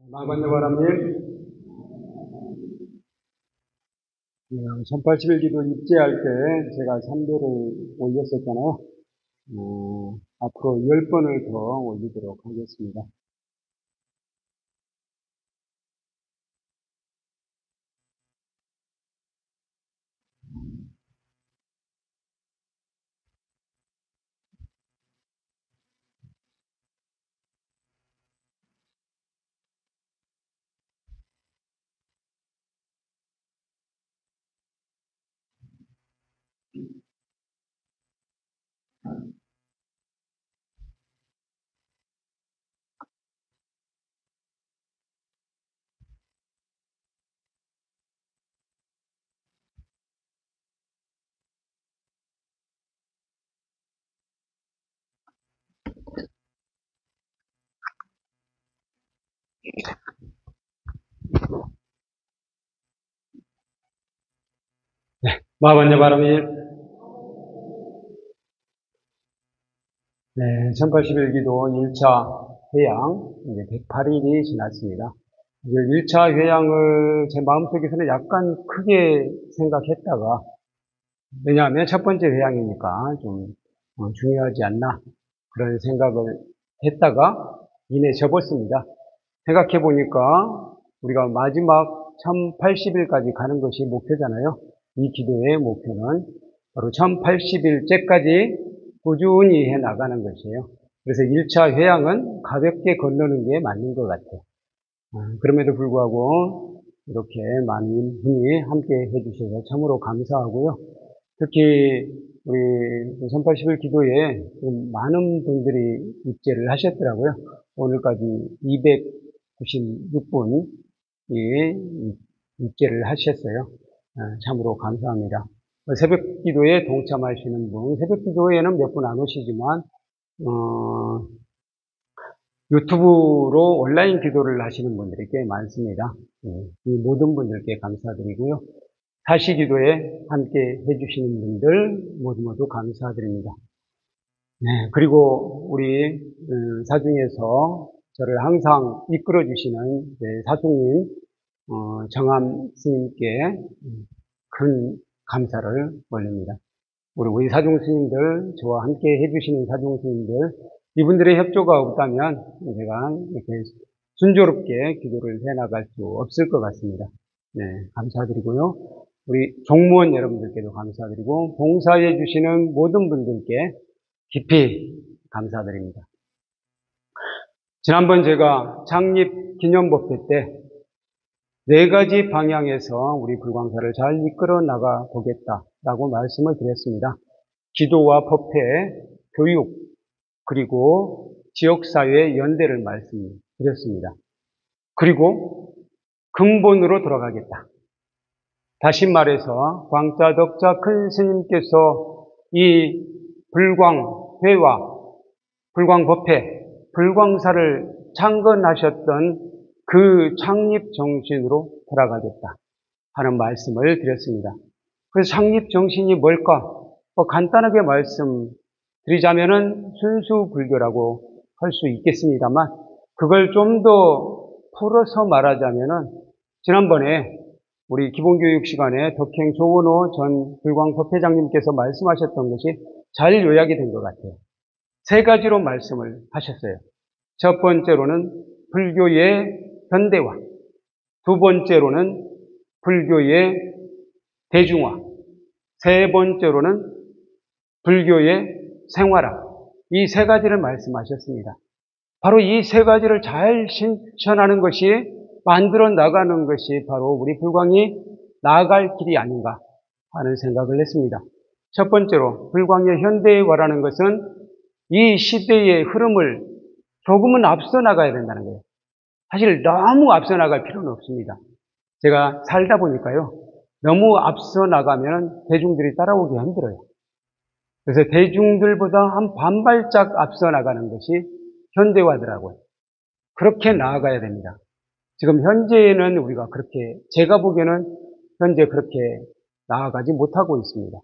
마관네 바람님, 1081기도 입제할 때 제가 3배를 올렸었잖아요. 앞으로 10번을 더 올리도록 하겠습니다. 마관네 바람님, 1081기도 1차 회양, 이제 108일이 지났습니다. 1차 회양을 제 마음속에서는 약간 크게 생각했다가, 왜냐하면 첫 번째 회양이니까 좀 중요하지 않나, 그런 생각을 했다가 이내 접었습니다. 생각해 보니까 우리가 마지막 1080일까지 가는 것이 목표잖아요. 이 기도의 목표는 바로 1080일째까지 꾸준히 해 나가는 것이에요. 그래서 1차 회양은 가볍게 건너는 게 맞는 것 같아요. 그럼에도 불구하고 이렇게 많은 분이 함께 해주셔서 참으로 감사하고요. 특히 우리 1080일 기도에 많은 분들이 입제를 하셨더라고요. 오늘까지 296분이 입제를 하셨어요. 참으로 감사합니다. 새벽 기도에 동참하시는 분, 새벽 기도에는 몇 분 안 오시지만 유튜브로 온라인 기도를 하시는 분들이 꽤 많습니다. 이 모든 분들께 감사드리고요. 사시 기도에 함께 해주시는 분들 모두 감사드립니다. 그리고 우리 사중에서 저를 항상 이끌어 주시는 사중님 정함 스님께 큰 감사를 올립니다. 우리 사중 스님들, 저와 함께 해주시는 사중 스님들, 이분들의 협조가 없다면 제가 이렇게 순조롭게 기도를 해나갈 수 없을 것 같습니다. 감사드리고요. 우리 종무원 여러분들께도 감사드리고 봉사해 주시는 모든 분들께 깊이 감사드립니다. 지난번 제가 창립 기념법회 때 4가지 방향에서 우리 불광사를 잘 이끌어 나가 보겠다라고 말씀을 드렸습니다. 기도와 법회, 교육, 그리고 지역사회 연대를 말씀드렸습니다. 그리고 근본으로 돌아가겠다. 다시 말해서 광자, 덕자, 큰 스님께서 이 불광회와 불광법회, 불광사를 창건하셨던 그 창립 정신으로 돌아가겠다 하는 말씀을 드렸습니다. 그래서 창립 정신이 뭘까? 간단하게 말씀드리자면은 순수 불교라고 할 수 있겠습니다만 그걸 좀 더 풀어서 말하자면은 지난번에 우리 기본교육 시간에 덕행 조원호 전 불광법회장님께서 말씀하셨던 것이 잘 요약이 된 것 같아요. 3가지로 말씀을 하셨어요. 첫 번째로는 불교의 현대화, 두 번째로는 불교의 대중화, 세 번째로는 불교의 생활화. 이 3가지를 말씀하셨습니다. 바로 이 3가지를 잘 실천하는 것이, 만들어 나가는 것이 바로 우리 불광이 나아갈 길이 아닌가 하는 생각을 했습니다. 첫 번째로 불광의 현대화라는 것은 이 시대의 흐름을 조금은 앞서 나가야 된다는 거예요. 사실 너무 앞서 나갈 필요는 없습니다. 제가 살다 보니까요, 너무 앞서 나가면 대중들이 따라오기 힘들어요. 그래서 대중들보다 한 반발짝 앞서 나가는 것이 현대화더라고요. 그렇게 나아가야 됩니다. 지금 현재는 우리가 그렇게, 제가 보기에는 현재 그렇게 나아가지 못하고 있습니다.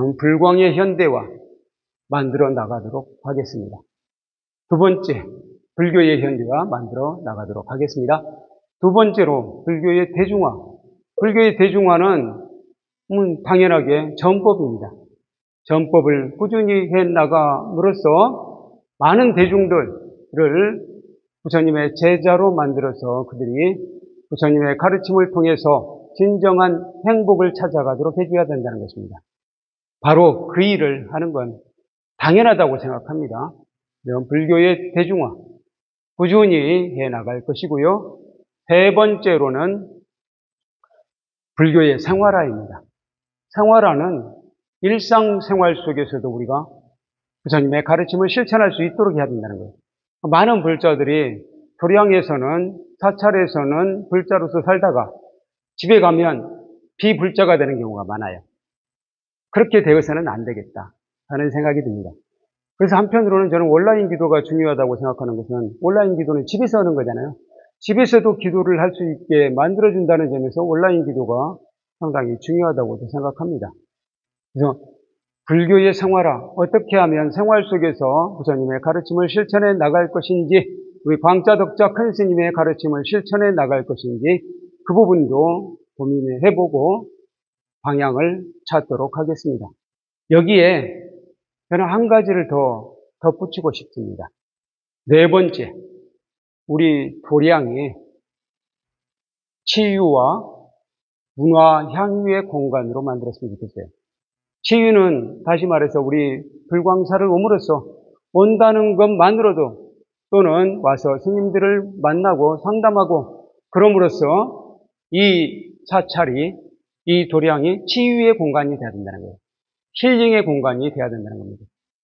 불광의 현대화 만들어 나가도록 하겠습니다. 두 번째, 불교의 현대화 만들어 나가도록 하겠습니다. 두 번째로 불교의 대중화. 불교의 대중화는 당연하게 전법입니다. 전법을 꾸준히 해 나감으로써 많은 대중들을 부처님의 제자로 만들어서 그들이 부처님의 가르침을 통해서 진정한 행복을 찾아가도록 해줘야 된다는 것입니다. 바로 그 일을 하는 건 당연하다고 생각합니다. 이런 불교의 대중화 꾸준히 해 나갈 것이고요. 세 번째로는 불교의 생활화입니다. 생활화는 일상생활 속에서도 우리가 부처님의 가르침을 실천할 수 있도록 해야 된다는 거예요. 많은 불자들이 도량에서는 사찰에서는 불자로서 살다가 집에 가면 비불자가 되는 경우가 많아요. 그렇게 되어서는 안 되겠다 하는 생각이 듭니다. 그래서 한편으로는 저는 온라인 기도가 중요하다고 생각하는 것은 온라인 기도는 집에서 하는 거잖아요. 집에서도 기도를 할 수 있게 만들어준다는 점에서 온라인 기도가 상당히 중요하다고 생각합니다. 그래서 불교의 생활화, 어떻게 하면 생활 속에서 부처님의 가르침을 실천해 나갈 것인지, 우리 광자덕자 큰 스님의 가르침을 실천해 나갈 것인지 그 부분도 고민해보고 방향을 찾도록 하겠습니다. 여기에 저는 한 가지를 더 덧붙이고 싶습니다. 네 번째, 우리 도량이 치유와 문화 향유의 공간으로 만들었으면 좋겠어요. 치유는 다시 말해서 우리 불광사를 옴으로써 온다는 것만으로도 또는 와서 스님들을 만나고 상담하고 그럼으로써 이 사찰이 이 도량이 치유의 공간이 돼야 된다는 거예요. 힐링의 공간이 돼야 된다는 겁니다.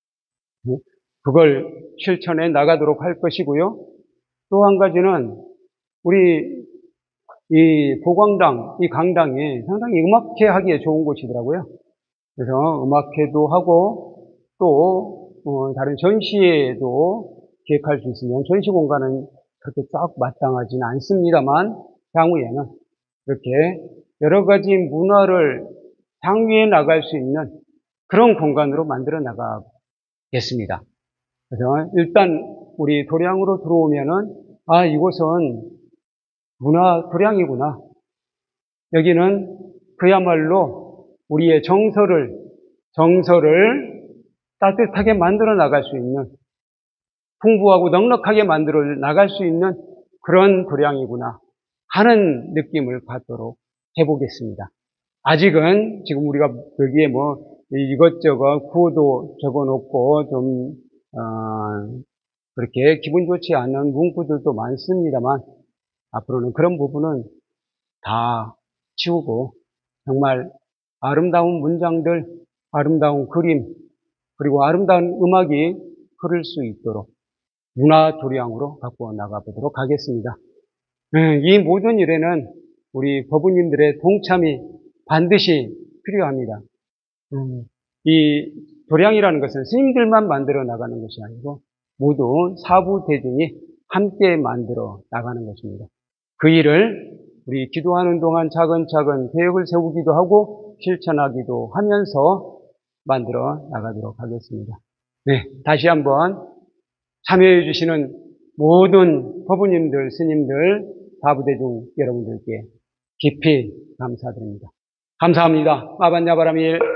그걸 실천해 나가도록 할 것이고요. 또 한 가지는 우리 이 보광당, 이 강당이 상당히 음악회 하기에 좋은 곳이더라고요. 그래서 음악회도 하고 또 다른 전시회도 기획할 수 있으면 전시 공간은 그렇게 딱 마땅하지는 않습니다만 향후에는 이렇게 여러 가지 문화를 향유해 나갈 수 있는 그런 공간으로 만들어 나가겠습니다. 그래서 일단 우리 도량으로 들어오면은 이곳은 문화 도량이구나. 여기는 그야말로 우리의 정서를 따뜻하게 만들어 나갈 수 있는 풍부하고 넉넉하게 만들어 나갈 수 있는 그런 도량이구나 하는 느낌을 갖도록 해보겠습니다. 아직은 지금 우리가 여기에 이것저것 구호도 적어놓고 좀 그렇게 기분 좋지 않은 문구들도 많습니다만 앞으로는 그런 부분은 다 치우고 정말 아름다운 문장들, 아름다운 그림, 그리고 아름다운 음악이 흐를 수 있도록 문화 도량으로 갖고 나가보도록 하겠습니다. 이 모든 일에는 우리 법우님들의 동참이 반드시 필요합니다. 이 도량이라는 것은 스님들만 만들어 나가는 것이 아니고 모두 사부 대중이 함께 만들어 나가는 것입니다. 그 일을 우리 기도하는 동안 차근차근 계획을 세우기도 하고 실천하기도 하면서 만들어 나가도록 하겠습니다. 네, 다시 한번 참여해 주시는 모든 법우님들, 스님들, 사부대중 여러분들께 깊이 감사드립니다. 감사합니다. 마반야바라밀